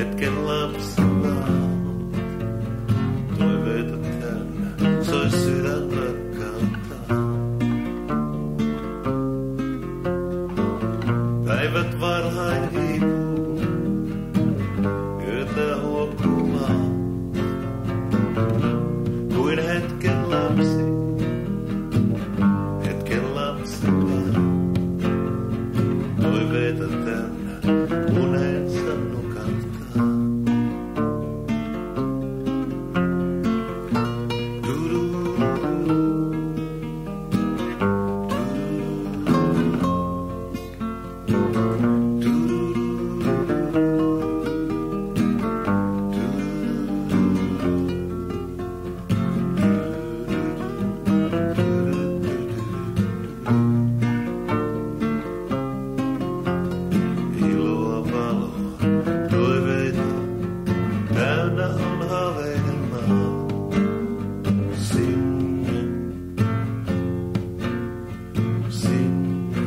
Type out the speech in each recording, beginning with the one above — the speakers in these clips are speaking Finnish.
hetken lapsena. Toiveita täynnä, sois sydän rakkautta. Päivät varhain hiipuu, yötä huokkumaan. Kuin hetken lapsi, hetken lapsena. Toiveita täynnä, unensa nukahtaa. Iloa, valoa, toiveita, täynnä on haaveiden maa. Sinne, sinne,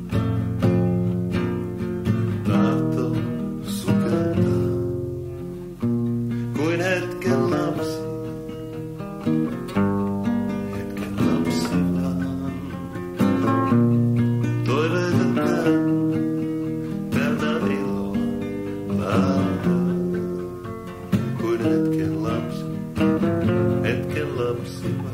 tahto sukeltaa, kuin hetken lapsi, hetken lapsi vaan. Toiveita täynnä iloa, valoa, kuin hetken lapsi vaan.